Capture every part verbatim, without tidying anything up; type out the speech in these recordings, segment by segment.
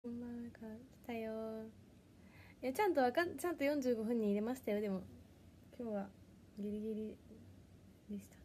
こんばんは、来たよ。いや、ちゃんとわかんちゃんとよんじゅうごふんに入れましたよ。でも今日はギリギリでした。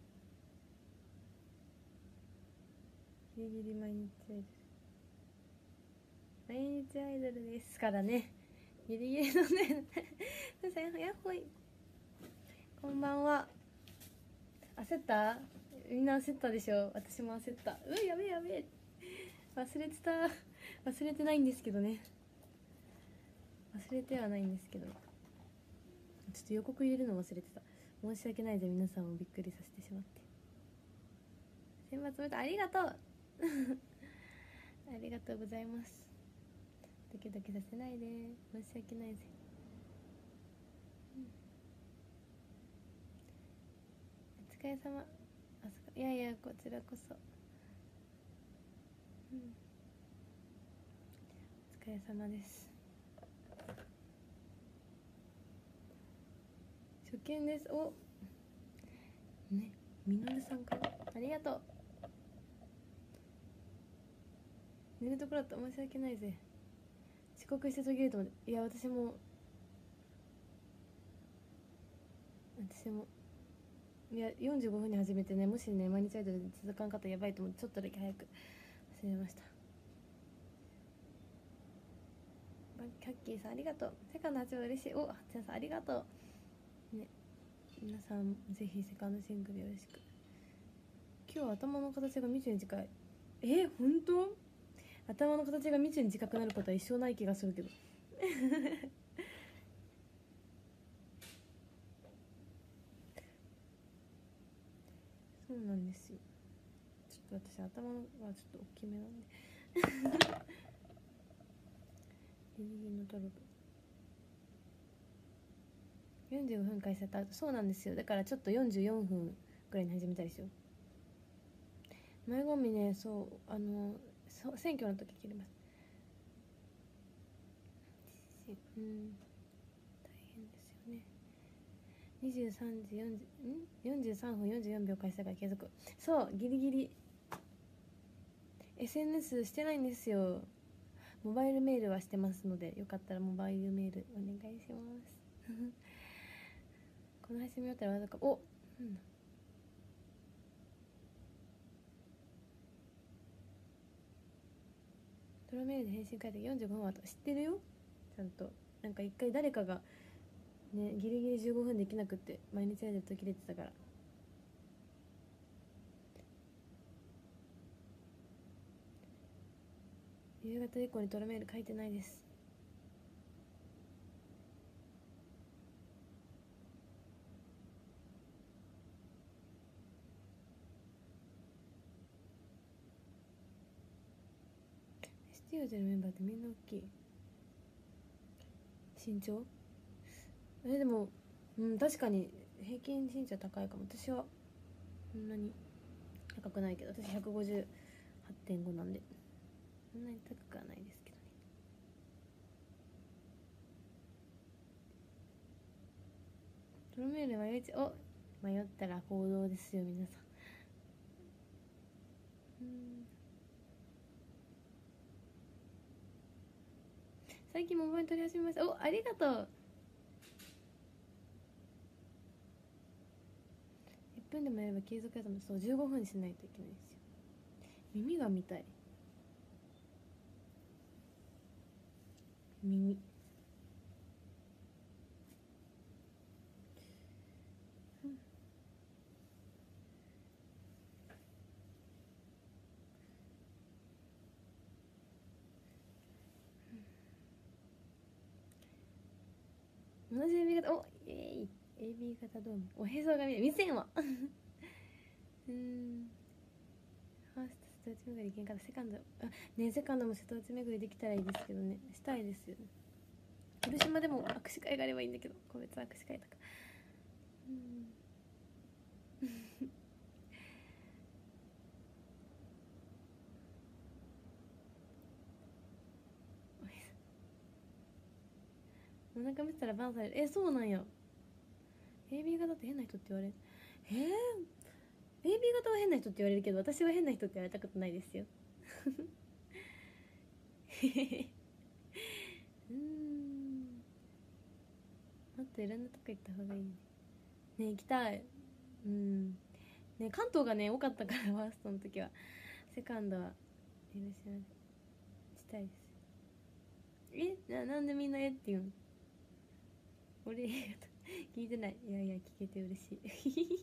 ギリギリ毎日アイドル毎日アイドルですからね。ギリギリのねやっほい、こんばんは。焦った？みんな焦ったでしょ。私も焦った。うわ、やべえやべえ、忘れてた。忘れてないんですけどね。忘れてはないんですけど、ちょっと予告入れるの忘れてた。申し訳ないぜ、皆さんをびっくりさせてしまって。選抜メタありがとうありがとうございます。ドキドキさせないで、申し訳ないぜ、うん、お疲れ様。あそこ、いやいや、こちらこそ、うん、お疲れ様です。初見です。おね、みのるさんからありがとう。寝るところだった、申し訳ないぜ。遅刻して途切れると思って。いや、私も私もいや、よんじゅうごふんに始めてね、もしね毎日アイドルで続かんかったらやばいと思って、ちょっとだけ早く始めました。キャッキーさんありがとう。セカンドはちは嬉しい。お、はっちゃんさんありがとうね。皆さんぜひセカンドシングルよろしく。今日は頭の形がみちゅに近い。え、本当？頭の形がみちゅに近くなることは一生ない気がするけどそうなんですよ。ちょっと私頭がちょっと大きめなんでギリギリのトロブよんじゅうごふん開始だった後。そうなんですよ。だからちょっとよんじゅうよんふんぐらいに始めたりしよう。前髪ね、そうあのそ選挙の時切ります。うん、大変ですよね。にじゅうさんじよんじゅう、んよんじゅうさんふんよんじゅうよんびょう開始だから継続。そうギリギリ エスエヌエス してないんですよ。モバイルメールはしてますので、よかったらモバイルメールお願いしますこの配信見よったらわざかお、うん、トロメールで返信書いてよんじゅうごふんはと知ってるよ。ちゃんとなんか一回誰かがねギリギリじゅうごふんできなくって毎日アイドル途切れてたから。夕方以降にトロメール書いてないです。エスティーオー のメンバーってみんな大きい。身長えでも、うん、確かに平均身長高いかも。私はそんなに高くないけど、私ひゃくごじゅうはちてんごなんでそんなに高くはないですけどね。トロメール迷いちお迷ったら行動ですよ皆さん。うん最近モバイル取り始めました。おありがとう。いっぷんでもやれば継続やと思う。そうじゅうごふんにしないといけないんですよ。耳が見たい。耳同じ エービー 型おイエーイ エービー 型ドームおへそが見え見せんわうんファースト瀬戸内巡り限界セカンドあねセカンドも瀬戸内巡りできたらいいですけどね。したいですよね。広島でも握手会があればいいんだけど、個別握手会とかうんお腹見せたらバンされる。えそうなんや。 エービー 型って変な人って言われる。えー、エービー 型は変な人って言われるけど、私は変な人って言われたことないですよといろんなとこ行った方がいいね。ね、行きたい。うんね、関東がね多かったからファーストの時は。セカンドは広島でしたいです。えな、なんでみんなえって言うの？俺聞いてない。いやいや聞けて嬉しい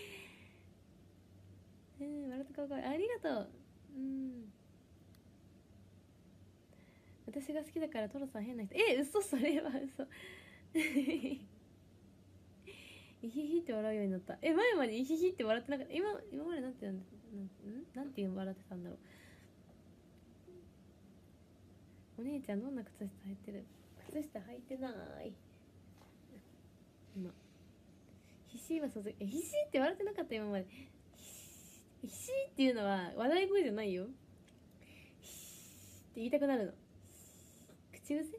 えー、笑った顔がありがとう。うん、私が好きだからトロさん変な人。え嘘、それは嘘イヒヒって笑うようになった。え前までイヒヒって笑ってなかった。今今までなんてなんなんなんて笑ってたんだろう。お姉ちゃんどんな靴下履いてる？靴下履いてない。今必死今そえ必死って笑ってなかった今まで。必死っていうのは笑い声じゃないよ。必死って言いたくなるの。口癖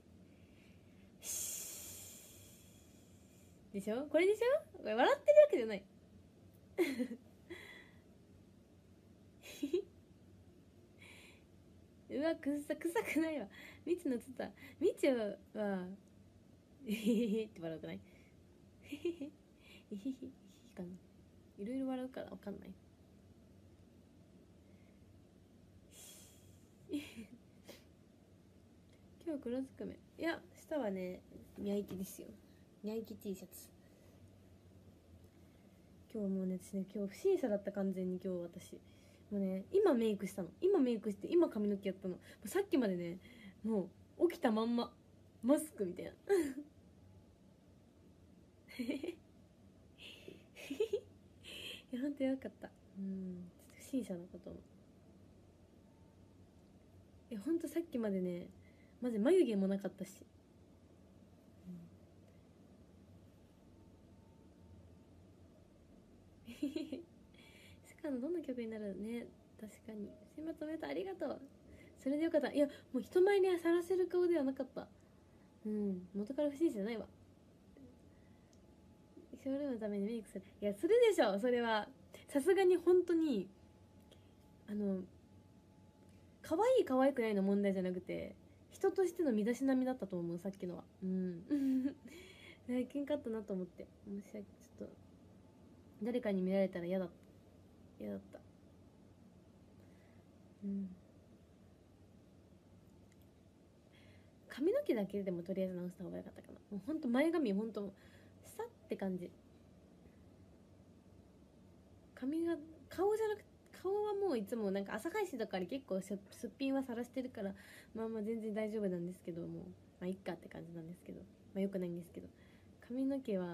でしょ。これでしょ。笑ってるわけじゃないうわくさ臭くないわ。みちのつったみちはえへへへって笑うくないえへへえへへかな。いろいろ笑うからわかんない今日黒ずくめ。いや下はねニャイキですよ。ニャイキ T シャツ。今日もうね私ね今日不審者だった。完全に今日私もうね今メイクしたの。今メイクして今髪の毛やったの。もうさっきまでねもう起きたまんまマスクみたいないやほんとよかった。うんちょっと不審者のこともいやほんとさっきまでねマジ眉毛もなかったし、うん、しかもどんな曲になるね。確かに選抜おめでとう。ありがとう。それでよかった。いやもう人前にさらせる顔ではなかった。うん元から不審者じゃないわ。ショールームのためにメイクする。いやするでしょそれは。さすがに本当にあの可愛い可愛くないの問題じゃなくて人としての身だしなみだったと思うさっきのは。うん最近かったなと思って。申し訳ちょっと誰かに見られたら嫌だった嫌だった。うん髪の毛だけでもとりあえず直した方が良かったかな。もうほんと前髪ほんとさって感じ。髪が顔じゃなくて顔はもういつもなんか朝配信とかに結構すっぴんはさらしてるからまあまあ全然大丈夫なんですけどもまあいっかって感じなんですけどまあよくないんですけど髪の毛は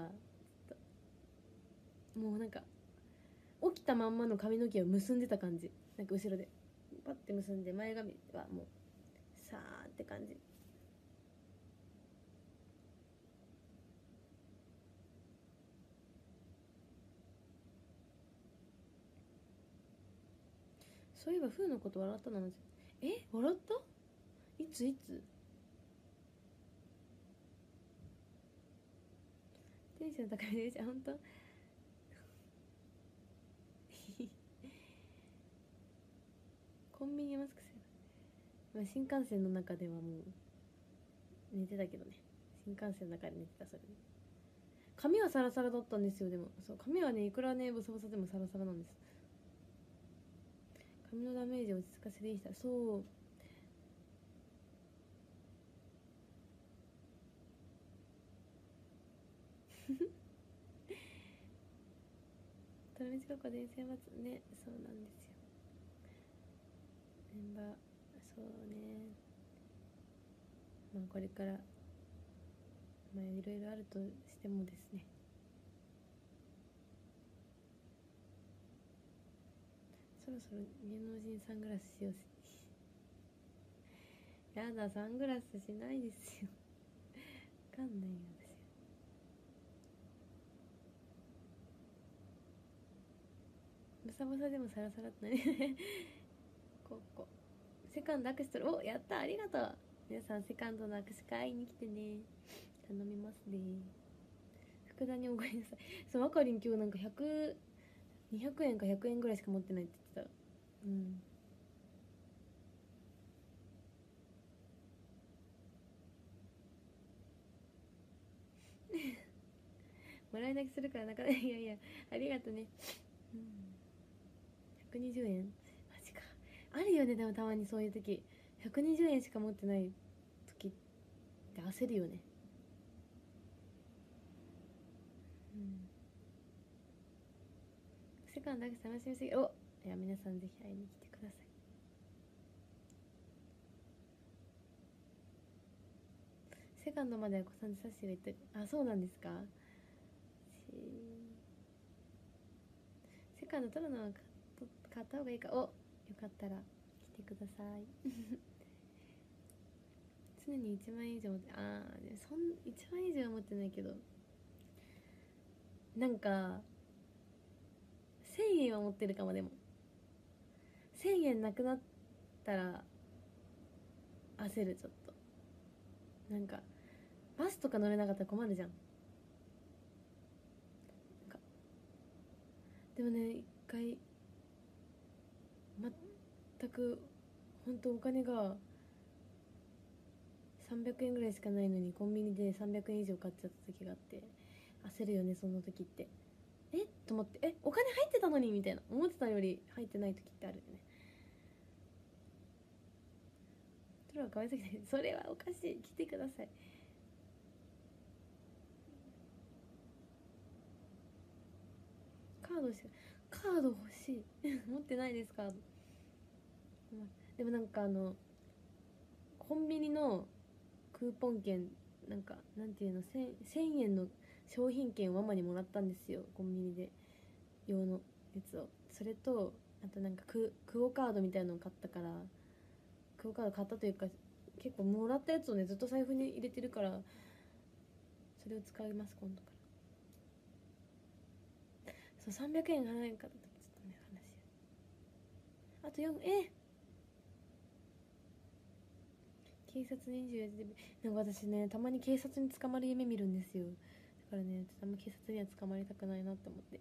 もうなんか起きたまんまの髪の毛を結んでた感じ。なんか後ろでパッて結んで前髪はもうさーって感じ。そういえばフーのこと笑ったな。え笑った？いついつ？テンション高いでしょ本当コンビニマスクする、まあ、新幹線の中ではもう寝てたけどね。新幹線の中で寝てた。それで髪はサラサラだったんですよ。でもそう髪はねいくらねボサボサでもサラサラなんです。髪のダメージを落ち着かせていいした。そうトラミチココで選抜ね。そうなんですよ。メンバーそうね。まあこれからまあいろいろあるとしてもですねそろそろ芸能人サングラスしようやだサングラスしないですよわかんないよ私。ボサボサでもサラサラってねここセカンド握手取る。おやったありがとう。皆さんセカンドの握手会に来てね。頼みますね。福田におごりなさい。そうあかりん今日なんかひゃく にひゃくえんかひゃくえんぐらいしか持ってないって言ってた。うん笑い泣きするからなかなかいやいやありがとね、うん、ひゃくにじゅうえんマジか。あるよね。でもたまにそういう時ひゃくにじゅうえんしか持ってない時って焦るよね。うん、セカンドだけ楽しみすぎ。おいや皆さんぜひ会いに来てください。セカンドまでは子さんでさしてが言ってる。あ、そうなんですか。セカンド取るのは買った方がいいか。お、よかったら来てください常にいちまん円以上持って、ああそんいちまん円以上は持ってないけど、なんかせんえんは持ってるかも。でもせんえんなくなったら焦る。ちょっとなんかバスとか乗れなかったら困るじゃん。なんかでもね、一回全く本当お金がさんびゃくえんぐらいしかないのにコンビニでさんびゃくえん以上買っちゃった時があって、焦るよねその時って。えっと思って、えお金入ってたのにみたいな、思ってたより入ってない時ってあるよね。それはかわいすぎない。それはおかしい。来てください。カードしかカード欲しい持ってないですカード。でもなんかあのコンビニのクーポン券、なんかなんていうの、 せんえんの商品券をママにもらったんですよ、コンビニで用のやつを。それとあとなんかククオカードみたいなのを買ったから、クオカード買ったというか結構もらったやつをねずっと財布に入れてるから、それを使います今度から。そうさんびゃくえん払えんかった時ちょっとね話。あとよんえ警察にじゅうよじでなんか私ねたまに警察に捕まる夢見るんですよ。だからねちょっとあんま警察には捕まりたくないなって思って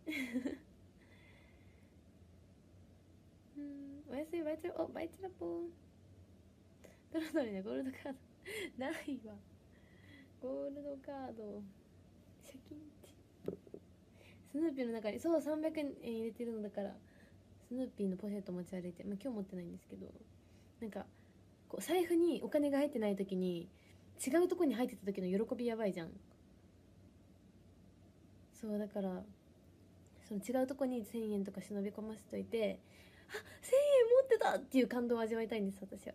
うん、おやすみバイチラ、おバイチラポーン。どのどれねゴールドカードないわ。ゴールドカードシャキンチスヌーピーの中にそうさんびゃくえん入れてるのだから、スヌーピーのポシェット持ち歩いて、まあ、今日持ってないんですけど、なんかこう財布にお金が入ってない時に違うとこに入ってた時の喜びやばいじゃん。そうだからその違うとこにせんえんとか忍び込ませといて、あせんえん持ってたっていう感動を味わいたいんです私は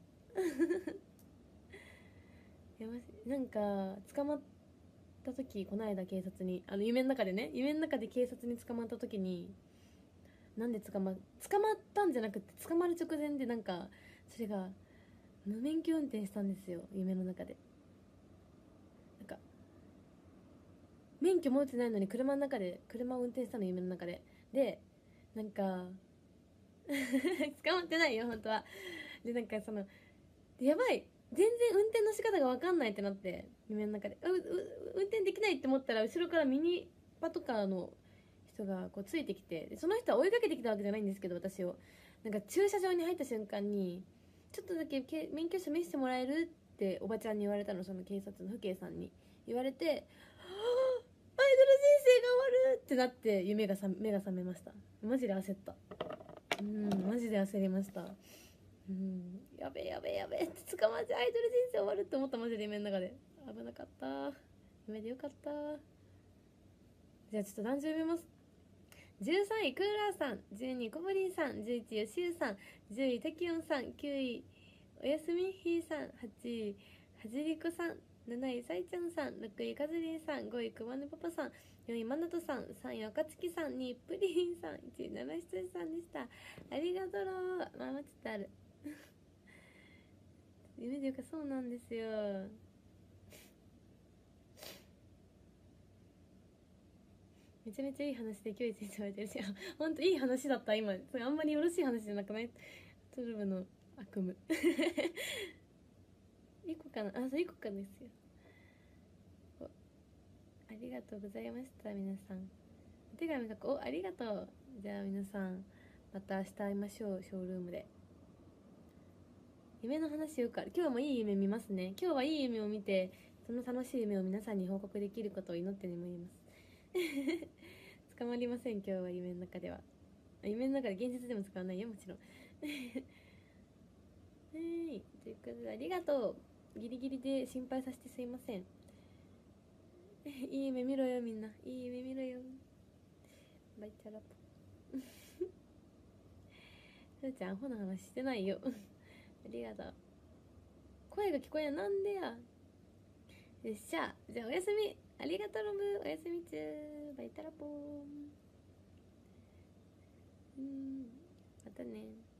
やばしなんか捕まった時、この間警察に、あの夢の中でね夢の中で警察に捕まった時に、なんで捕ま捕まったんじゃなくて捕まる直前でなんかそれが無免許運転したんですよ夢の中で。なんか免許持ってないのに車の中で車を運転したの夢の中で。でなんか捕まってないよ本当は。でなんかそのやばい全然運転の仕方が分かんないってなって夢の中でうう運転できないって思ったら後ろからミニパトカーの人がこうついてきて、でその人は追いかけてきたわけじゃないんですけど私を、なんか駐車場に入った瞬間にちょっとだけ免許証見せてもらえるっておばちゃんに言われたの。その警察の父兄さんに言われて、はあアイドル人生が終わるってなって夢がさ目が覚めました。マジで焦った。うんマジで焦りました。うんやべえやべえやべえって捕まってアイドル人生終わるって思った。マジで夢の中で危なかった。夢でよかった。じゃあちょっと何十読みます。じゅうさんいクーラーさん、じゅうにいコボリンさん、じゅういちいよしゆさん、じゅういタキヨンさん、きゅういおやすみひーさん、はちいはじりこさん、なないさいちゃんさん、ろくいかずりんさん、ごいくまねパパさん、よんいまなとさん、さんいあかつきさん、にいプリンさん、いちいななひつじさんでした。ありがとう。まあまちょっとある夢でよかそうなんですよ。めちゃめちゃいい話で今日一日終えてるし、ほんといい話だった今。それあんまりよろしい話じゃなくない？トルブの悪夢いこかなあ、そういこかですよ。ありがとうございました皆さん。お手紙書く。おありがとう。じゃあ皆さんまた明日会いましょう。ショールームで夢の話よくある。今日もいい夢見ますね。今日はいい夢を見て、その楽しい夢を皆さんに報告できることを祈って眠ります。 捕まりません今日は。夢の中では、夢の中で、現実でも使わないよもちろん。はいということで、ありがとう。ギリギリで心配させてすいません。いい夢見ろよみんな、いい夢見ろよ。バイチャラポ。ふーちゃんアホな話してないよ。ありがとう。声が聞こえない、なんでや。よっしゃ、じゃあおやすみ。ありがとうロブ、おやすみちゅー。バイタラポー。うん、またね。